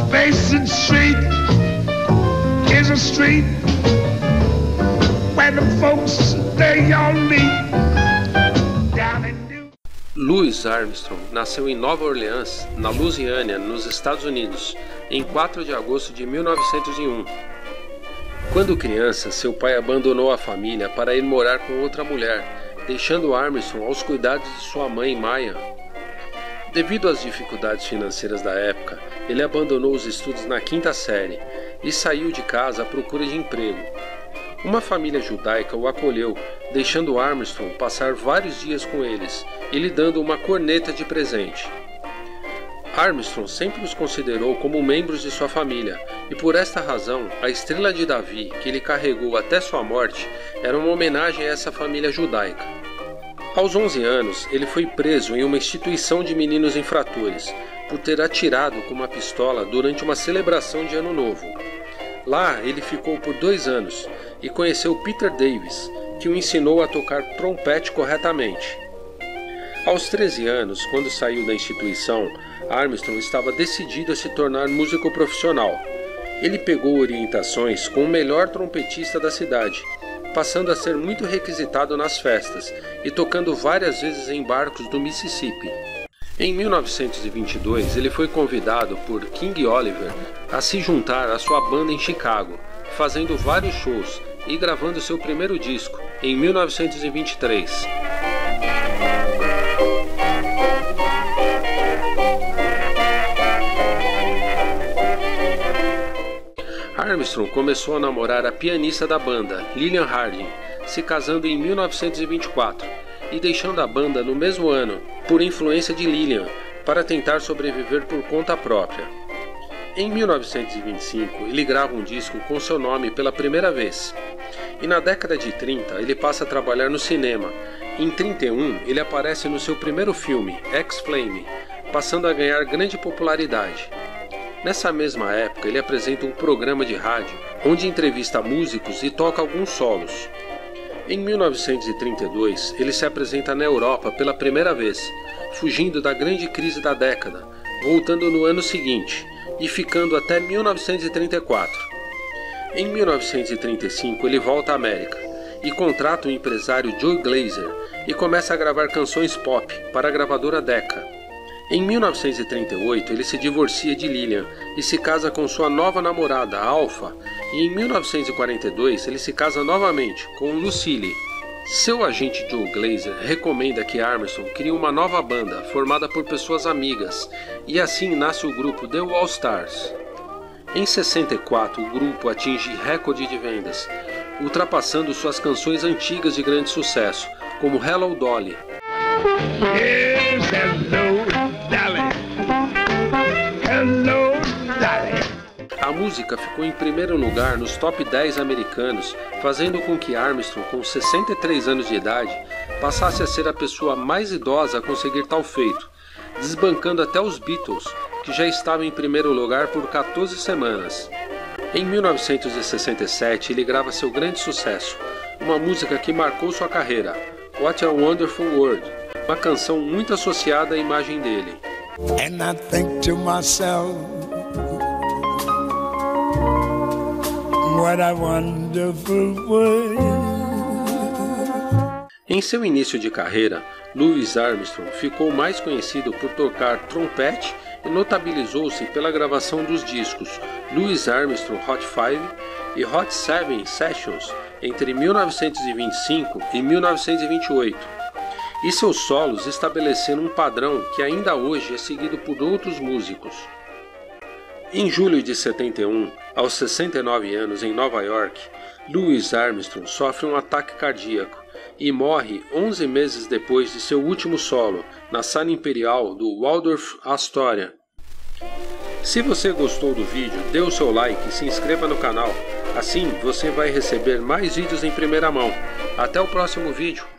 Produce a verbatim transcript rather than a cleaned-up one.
Basin Street is a street where the folks they all meet down in New... Louis Armstrong nasceu em Nova Orleans, na Louisiana, nos Estados Unidos, em quatro de agosto de mil novecentos e um. Quando criança, seu pai abandonou a família para ir morar com outra mulher, deixando Armstrong aos cuidados de sua mãe, Maya. Devido às dificuldades financeiras da época, ele abandonou os estudos na quinta série e saiu de casa à procura de emprego. Uma família judaica o acolheu, deixando Armstrong passar vários dias com eles e lhe dando uma corneta de presente. Armstrong sempre os considerou como membros de sua família, e por esta razão, a estrela de Davi, que ele carregou até sua morte, era uma homenagem a essa família judaica. Aos onze anos, ele foi preso em uma instituição de meninos infratores, por ter atirado com uma pistola durante uma celebração de Ano Novo. Lá, ele ficou por dois anos, e conheceu Peter Davis, que o ensinou a tocar trompete corretamente. Aos treze anos, quando saiu da instituição, Armstrong estava decidido a se tornar músico profissional. Ele pegou orientações com o melhor trompetista da cidade, passando a ser muito requisitado nas festas e tocando várias vezes em barcos do Mississippi. Em mil novecentos e vinte e dois, ele foi convidado por King Oliver a se juntar à sua banda em Chicago, fazendo vários shows e gravando seu primeiro disco, em mil novecentos e vinte e três. Armstrong começou a namorar a pianista da banda, Lillian Harding, se casando em mil novecentos e vinte e quatro e deixando a banda no mesmo ano, por influência de Lillian, para tentar sobreviver por conta própria. Em mil novecentos e vinte e cinco, ele grava um disco com seu nome pela primeira vez. E na década de trinta, ele passa a trabalhar no cinema. Em trinta e um, ele aparece no seu primeiro filme, X-Flame, passando a ganhar grande popularidade. Nessa mesma época, ele apresenta um programa de rádio, onde entrevista músicos e toca alguns solos. Em mil novecentos e trinta e dois, ele se apresenta na Europa pela primeira vez, fugindo da grande crise da década, voltando no ano seguinte, e ficando até mil novecentos e trinta e quatro. Em mil novecentos e trinta e cinco, ele volta à América, e contrata o empresário Joe Glazer, e começa a gravar canções pop para a gravadora Decca. Em mil novecentos e trinta e oito, ele se divorcia de Lillian e se casa com sua nova namorada, Alpha, e em mil novecentos e quarenta e dois ele se casa novamente com Lucille. Seu agente Joe Glazer recomenda que Armstrong crie uma nova banda formada por pessoas amigas, e assim nasce o grupo The All Stars. Em sessenta e quatro, o grupo atinge recorde de vendas, ultrapassando suas canções antigas de grande sucesso, como Hello Dolly. Yes, hello, Dolly. Hello, Dolly. A música ficou em primeiro lugar nos top dez americanos, fazendo com que Armstrong, com sessenta e três anos de idade, passasse a ser a pessoa mais idosa a conseguir tal feito, desbancando até os Beatles, que já estavam em primeiro lugar por quatorze semanas. Em mil novecentos e sessenta e sete, ele grava seu grande sucesso, uma música que marcou sua carreira, What a Wonderful World, uma canção muito associada à imagem dele. And I think to myself, what a wonderful world. Em seu início de carreira, Louis Armstrong ficou mais conhecido por tocar trompete e notabilizou-se pela gravação dos discos Louis Armstrong Hot Five e Hot Seven Sessions entre mil novecentos e vinte e cinco e mil novecentos e vinte e oito, e seus solos estabeleceram um padrão que ainda hoje é seguido por outros músicos. Em julho de setenta e um, aos sessenta e nove anos em Nova York, Louis Armstrong sofre um ataque cardíaco e morre onze meses depois de seu último solo, na sala imperial do Waldorf Astoria. Se você gostou do vídeo, dê o seu like e se inscreva no canal. Assim você vai receber mais vídeos em primeira mão. Até o próximo vídeo.